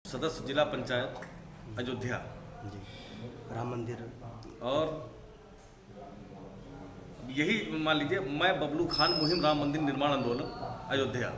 सदस्य जिला पंचायत अयोध्या जी, राम मंदिर। और यही मान लीजिए मैं बबलू खान मुहिम राम मंदिर निर्माण आंदोलन अयोध्या।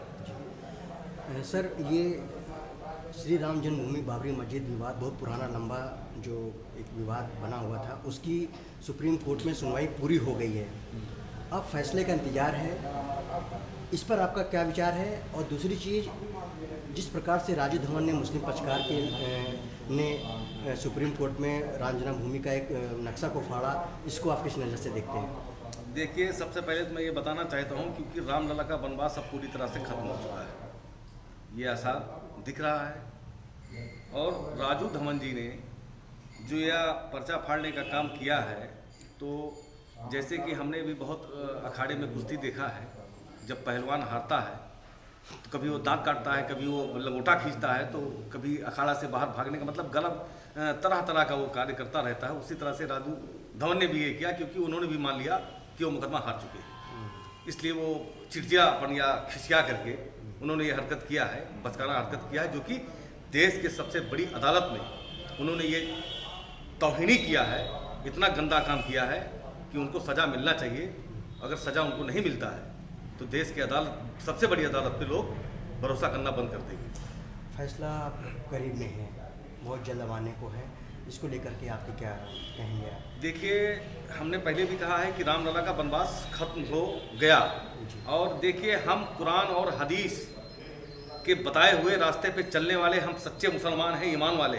सर, ये श्री राम जन्मभूमि बाबरी मस्जिद विवाद बहुत पुराना लंबा जो एक विवाद बना हुआ था, उसकी सुप्रीम कोर्ट में सुनवाई पूरी हो गई है। अब फैसले का इंतजार है, इस पर आपका क्या विचार है? और दूसरी चीज़, जिस प्रकार से राजू धवन ने मुस्लिम पक्षकार के ने सुप्रीम कोर्ट में राम जन्मभूमि का एक नक्शा को फाड़ा, इसको आप किस नज़र से देखते हैं? देखिए, सबसे पहले तो मैं ये बताना चाहता हूँ क्योंकि रामलला का वनवास अब पूरी तरह से खत्म हो चुका है, ये आसार दिख रहा है। और राजू धवन जी ने जो यह पर्चा फाड़ने का काम किया है, तो जैसे कि हमने भी बहुत अखाड़े में कुश्ती देखा है, जब पहलवान हारता है तो कभी वो दांत काटता है, कभी वो लंगोटा खींचता है, तो कभी अखाड़ा से बाहर भागने का मतलब गलत तरह तरह का वो कार्य करता रहता है। उसी तरह से राजू धवन ने भी ये किया, क्योंकि उन्होंने भी मान लिया कि वो मुकदमा हार चुके हैं, इसलिए वो चिड़चिड़ापन या खिसिया करके उन्होंने ये हरकत किया है, बचकाना हरकत किया है, जो कि देश के सबसे बड़ी अदालत में उन्होंने ये तौहीनी किया है, इतना गंदा काम किया है कि उनको सज़ा मिलना चाहिए। अगर सज़ा उनको नहीं मिलता है तो देश की अदालत, सबसे बड़ी अदालत पे लोग भरोसा करना बंद कर देंगे। फैसला करीब में है, बहुत जल्द आने को है, इसको लेकर के आपके क्या कहेंगे? देखिए, हमने पहले भी कहा है कि रामलला का वनवास खत्म हो गया, और देखिए, हम कुरान और हदीस के बताए हुए रास्ते पे चलने वाले हम सच्चे मुसलमान हैं, ईमान वाले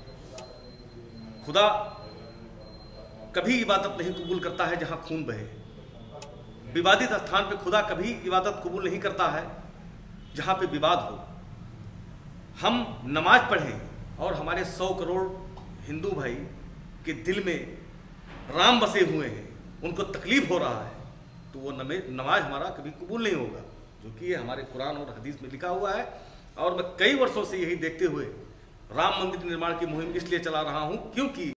हैं। खुदा कभी इबादत नहीं कबूल करता है जहाँ खून बहे। विवादित स्थान पे खुदा कभी इबादत कबूल नहीं करता है जहाँ पे विवाद हो। हम नमाज पढ़ें और हमारे 100 करोड़ हिंदू भाई के दिल में राम बसे हुए हैं, उनको तकलीफ हो रहा है, तो वो नमाज हमारा कभी कबूल नहीं होगा, जो कि ये हमारे कुरान और हदीस में लिखा हुआ है। और मैं कई वर्षों से यही देखते हुए राम मंदिर निर्माण की मुहिम इसलिए चला रहा हूँ क्योंकि